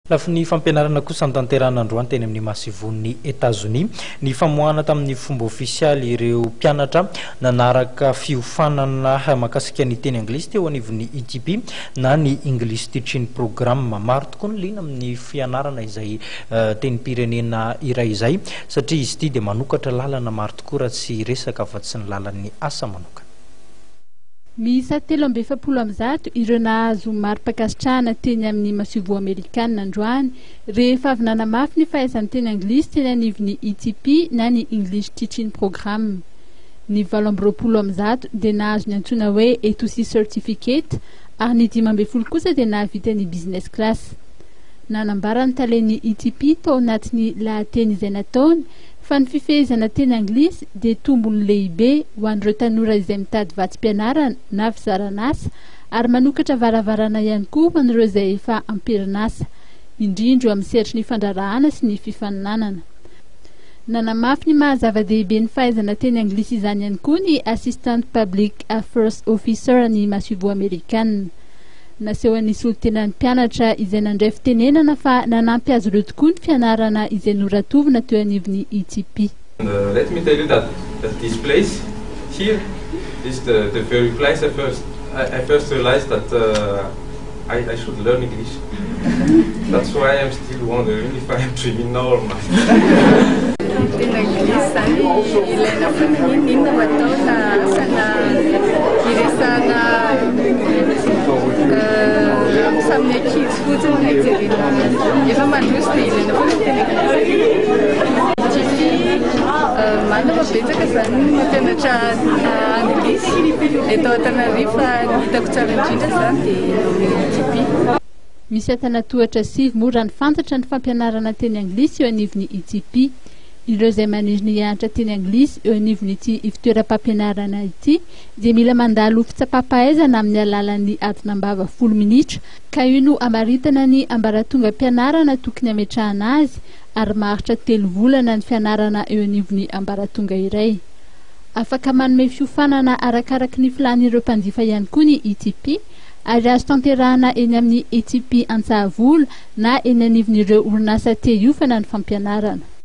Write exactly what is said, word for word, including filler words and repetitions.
Lafa ny fampianarana kosa tanterana androany teny amin'ny masivon'ny États-Unis ny famoahana tamin'ny fomba ofisialy ireo mpianatra nanaraka fiofanana makasika ny teny anglisy teo anivon'ny I T P na ny English Teaching Programme maro tokoa ny lina amin'ny fianarana izay teny pirenena iray izay satria izy ity dia manokatra lalana maro tokoa raha tsy resaka afa-tsy ny lalan'ny asa manokana. Miisa telo amby efapolo amby zato ireo nahazo mari-pakasitrahana teny amin'ny masivo amerikanina androany rehefa avy nanamafy ny fahaizany teny anglisy teny anivon'ny I T P na ny English Teaching Programme. Ny valo amby roapolo amby zato dia nahazo ny antsoina hoe E two C Certificate ary ny dimy amby folo kosa dia nahavita ny business class. Nanambara ny talen'ny I T P tao anatin'ny lahateny izay nataony fa ny fifehezana teny anglisy dia tombony lehibe ho an'ireo tanora izay mitady vatsim-pianarana na fizaran'asa ary manokatra varavarana ihany koa ho an'ireo izay efa amperinasa indrindra amin'ny sehatry ny fandrarahana sy ny fifaninanana. Nanamafy ny mahazava-dehibe ny fahaizana teny anglisy izany ihany koa ny Assistant Public Affairs Officer ny masivo amerikanina. Naseho ny solotenan'ny mpianatra izay nandray fitenenana fa nanampy azy ireo tokoa ny fianarana izay noratovina teo anivon'ny I T P. Uh, let me tell you that, that this place here is the, the very place I first I, I first realized that uh, I, I should learn English. That's why I'm still wondering if I am dreaming now or not. Sampai kids food and activity. If I'm not used to it, I'm not going to mana better kasi mungkin macam English. Itu Tenerife hitako tsara indrindra zany dia I T P. Misy atanatohatra sivy mora ny fantatra ny fampianarana teny anglisy eo anivon'ny I T P. Ireo izay maniry ny hianatra teny anglisy eo anivon'ity ifitoeram-pampianarana ity dia mila mandalo fitsapampahaizana amin'ny alalan'ny adinam-bava folo minitra ka io no amaritana ny ambaratonga mpianarana tokony ametrahana azy ary maharitra telo volana ny fianarana eo anivon'ny ambaratonga iray. Afaka manome fiofanana arakaraka ny filan'ireo mpanjifa ihany koa ny I T P ary azo tanterahana eny amin'ny E T P Antsahavolo na eny anivon'ireo orinasa te hiofana ny fampianarana.